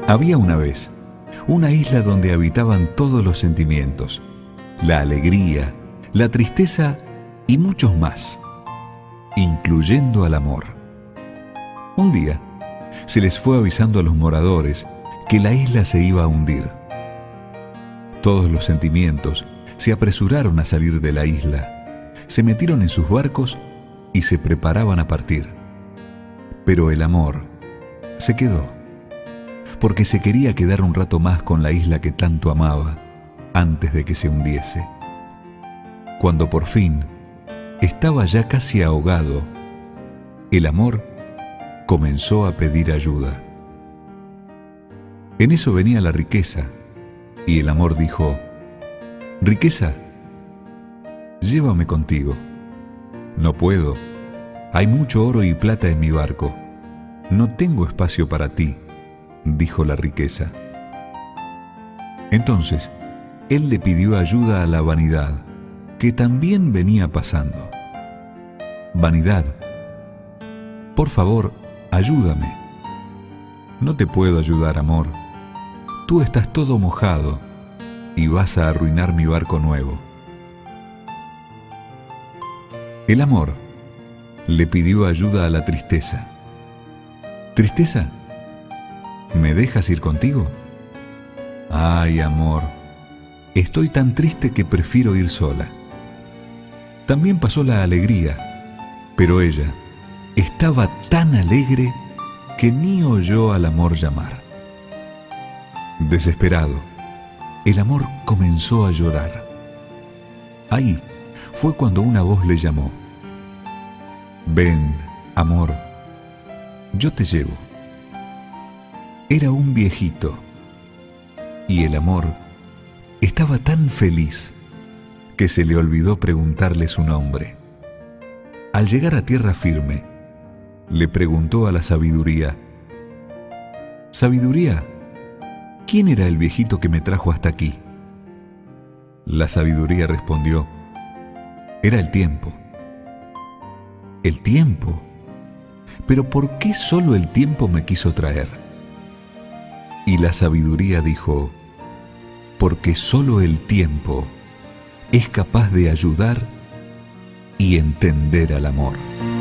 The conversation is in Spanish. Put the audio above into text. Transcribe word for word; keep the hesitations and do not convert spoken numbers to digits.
Había una vez una isla donde habitaban todos los sentimientos, la alegría, la tristeza y muchos más, incluyendo al amor. Un día se les fue avisando a los moradores que la isla se iba a hundir. Todos los sentimientos se apresuraron a salir de la isla, se metieron en sus barcos y se preparaban a partir. Pero el amor se quedó, porque se quería quedar un rato más con la isla que tanto amaba antes de que se hundiese. Cuando por fin estaba ya casi ahogado, el amor comenzó a pedir ayuda. En eso venía la riqueza, y el amor dijo: «Riqueza, llévame contigo». «No puedo, hay mucho oro y plata en mi barco. No tengo espacio para ti», dijo la riqueza. Entonces, él le pidió ayuda a la vanidad, que también venía pasando. «Vanidad, por favor, ayúdame». «No te puedo ayudar, amor. Tú estás todo mojado y vas a arruinar mi barco nuevo». El amor le pidió ayuda a la tristeza. «Tristeza, ¿me dejas ir contigo?». «Ay, amor, estoy tan triste que prefiero ir sola». También pasó la alegría, pero ella estaba tan alegre que ni oyó al amor llamar. Desesperado, el amor comenzó a llorar. Ahí fue cuando una voz le llamó: «Ven, amor, yo te llevo». Era un viejito, y el amor estaba tan feliz que se le olvidó preguntarle su nombre. Al llegar a tierra firme, le preguntó a la sabiduría: «Sabiduría, ¿quién era el viejito que me trajo hasta aquí?». La sabiduría respondió: «Era el tiempo». «¿El tiempo? ¿Pero por qué solo el tiempo me quiso traer?». Y la sabiduría dijo: «Porque solo el tiempo es capaz de ayudar y entender al amor».